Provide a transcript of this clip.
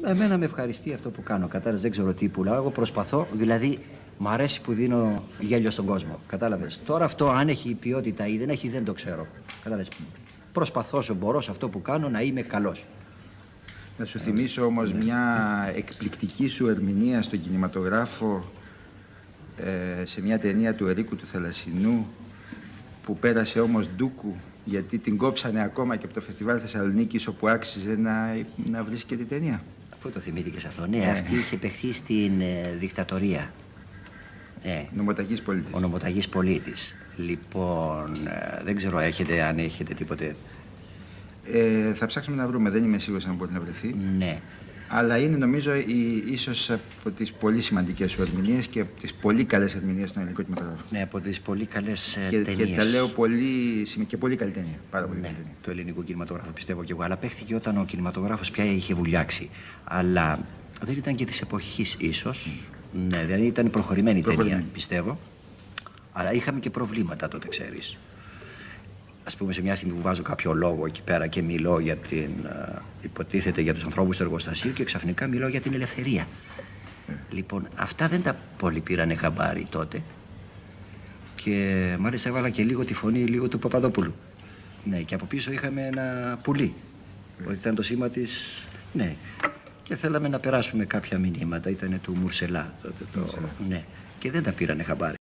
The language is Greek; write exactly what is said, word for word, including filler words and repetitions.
εμένα με ευχαριστεί αυτό που κάνω. Κατάλαβες, δεν ξέρω τι πουλάω. Εγώ προσπαθώ, δηλαδή μ' αρέσει που δίνω γέλιο στον κόσμο. Κατάλαβες. Τώρα αυτό, αν έχει ποιότητα ή δεν έχει, δεν το ξέρω. Κατάλαβες. Προσπαθώ όσο μπορώ σε αυτό που κάνω να είμαι καλός. Να σου θυμίσω όμως ναι. μια εκπληκτική σου ερμηνεία στον κινηματογράφο ε, σε μια ταινία του Ερίκου του Θαλασσινού που πέρασε όμως ντούκου γιατί την κόψανε ακόμα και από το Φεστιβάλ Θεσσαλονίκης όπου άξιζε να, να βρίσκεται η ταινία. Αφού το θυμήθηκες αυτό, ναι, ε. αυτή είχε παιχθεί στην ε, δικτατορία. Ε, νομοταγής πολίτης. Ο νομοταγής πολίτης. Λοιπόν, ε, δεν ξέρω έχετε, αν έχετε τίποτε. Ε, θα ψάξουμε να βρούμε, δεν είμαι σίγουρος αν μπορεί να βρεθεί. Ναι. Αλλά είναι νομίζω η, ίσως από τις πολύ σημαντικές σου ερμηνείες και από τις πολύ καλές ερμηνείες στον ελληνικό κινηματογράφο. Ναι, από τις πολύ καλές και, ταινίες. Και τα λέω πολύ, και πολύ καλή ταινία. Πάρα πολύ ναι, καλή ταινία. του ελληνικού κινηματογράφου πιστεύω και εγώ. Αλλά παίχθηκε όταν ο κινηματογράφος πια είχε βουλιάξει. Αλλά δεν ήταν και της εποχής ίσως. Mm. Ναι, δηλαδή ήταν προχωρημένη, προχωρημένη ταινία πιστεύω. Αλλά είχαμε και προβλήματα τότε, ξέρεις. Ας πούμε, σε μια στιγμή που βάζω κάποιο λόγο εκεί πέρα και μιλώ για την. Uh, υποτίθεται για τους ανθρώπους του εργοστασίου και ξαφνικά μιλώ για την ελευθερία. Mm. Λοιπόν, αυτά δεν τα πολύ πήρανε χαμπάρι τότε. Και μάλιστα έβαλα και λίγο τη φωνή λίγο του Παπαδόπουλου. Ναι, και από πίσω είχαμε ένα πουλί. Mm. Ότι ήταν το σήμα της. Ναι. Και θέλαμε να περάσουμε κάποια μηνύματα. Ήταν του Μουρσελά τότε. Το... Mm. Ναι. Και δεν τα πήρανε χαμπάρι.